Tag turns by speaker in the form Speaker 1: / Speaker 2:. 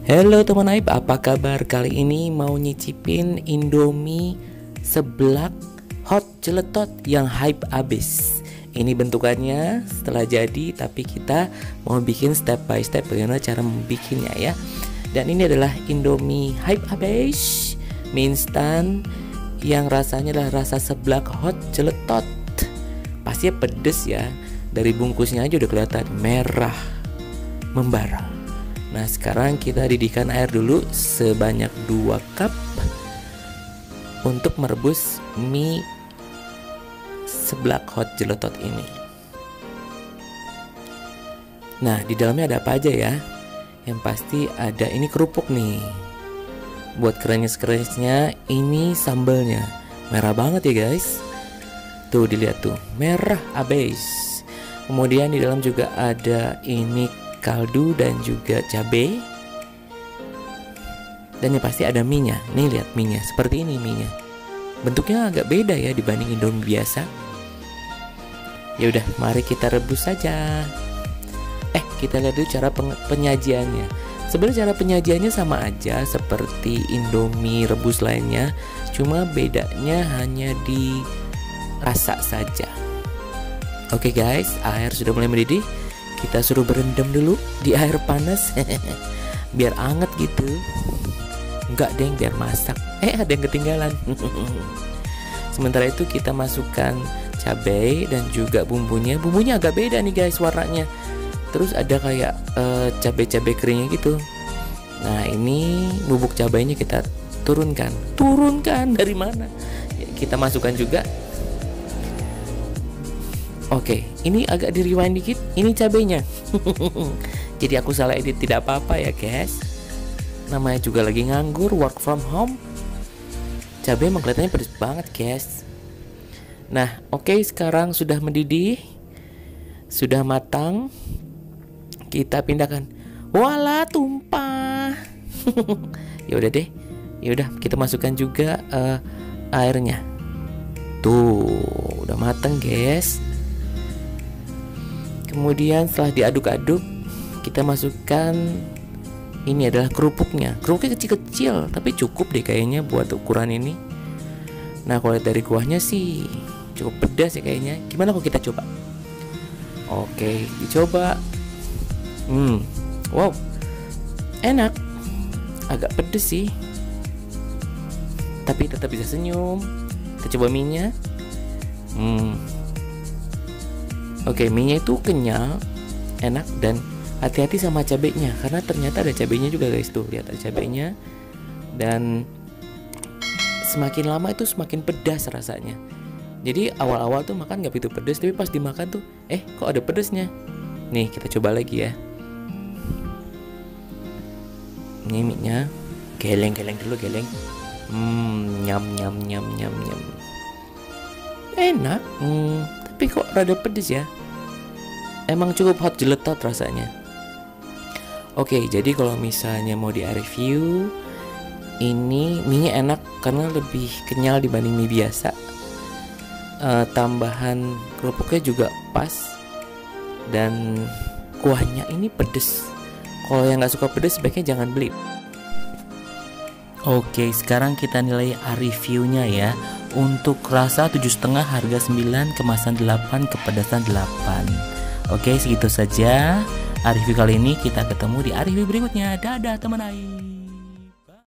Speaker 1: Halo teman Aib, apa kabar? Kali ini mau nyicipin Indomie seblak hot celetot yang hype abis. Ini bentukannya setelah jadi, tapi kita mau bikin step by step bagaimana cara membikinnya ya. Dan ini adalah Indomie hype abis mie instan yang rasanya adalah rasa seblak hot celetot. Pastinya pedes ya. Dari bungkusnya aja udah kelihatan merah membara. Nah sekarang kita didihkan air dulu sebanyak 2 cup untuk merebus mie seblak hot jeletot ini. Nah di dalamnya ada apa aja ya? Yang pasti ada ini kerupuk nih. Buat krenyes-krenyesnya ini sambalnya merah banget ya guys. Tuh dilihat tuh merah abis. Kemudian di dalam juga ada ini kaldu dan juga cabai. Dan yang pasti ada minyak. Nih lihat minyak, seperti ini minyak. Bentuknya agak beda ya dibanding Indomie biasa. Ya udah, mari kita rebus saja. Kita lihat dulu cara penyajiannya. Sebenarnya cara penyajiannya sama aja seperti Indomie rebus lainnya, cuma bedanya hanya di rasa saja. Oke guys, air sudah mulai mendidih. Kita suruh berendam dulu di air panas biar anget gitu. Enggak deng, biar masak. Ada yang ketinggalan. Sementara itu kita masukkan cabai dan juga bumbunya. Bumbunya agak beda nih guys warnanya. Terus ada kayak cabai-cabai keringnya gitu. Nah ini bubuk cabainya kita turunkan. Turunkan dari mana? Ya, kita masukkan juga. Oke, ini agak di rewind dikit. Ini cabenya. Jadi aku salah edit, tidak apa-apa ya guys. Namanya juga lagi nganggur, work from home. Cabai emang kelihatannya pedes banget guys. Nah oke, sekarang sudah mendidih, sudah matang. Kita pindahkan. Walah tumpah. Ya udah deh. Ya udah kita masukkan juga airnya. Tuh udah matang guys. Kemudian setelah diaduk-aduk, kita masukkan ini adalah kerupuknya. Kerupuknya kecil-kecil, tapi cukup deh kayaknya buat ukuran ini. Nah kalau dari kuahnya sih cukup pedas ya kayaknya. Gimana kalau kita coba? Oke, dicoba. Wow, enak. Agak pedes sih, tapi tetap bisa senyum. Kita coba mie-nya. Oke, mie-nya itu kenyal, enak, dan hati-hati sama cabenya karena ternyata ada cabenya juga guys. Tuh lihat ada cabenya. Dan semakin lama itu semakin pedas rasanya. Jadi awal-awal tuh makan nggak begitu pedas, tapi pas dimakan tuh kok ada pedasnya. Nih kita coba lagi ya. Ini mie-nya geleng-geleng dulu, geleng. Nyam nyam nyam nyam nyam. Enak. Tapi kok rada pedes ya. Emang cukup hot jeletot rasanya. Oke, jadi kalau misalnya mau di review, ini mie-nya enak karena lebih kenyal dibanding mie biasa. Tambahan kerupuknya juga pas. Dan kuahnya ini pedes. Kalau yang gak suka pedes sebaiknya jangan beli. Oke, sekarang kita nilai reviewnya ya. Untuk rasa 7,5, harga 9, kemasan 8, kepedasan 8. Oke, segitu saja review kali ini. Kita ketemu di review berikutnya. Dadah teman-teman.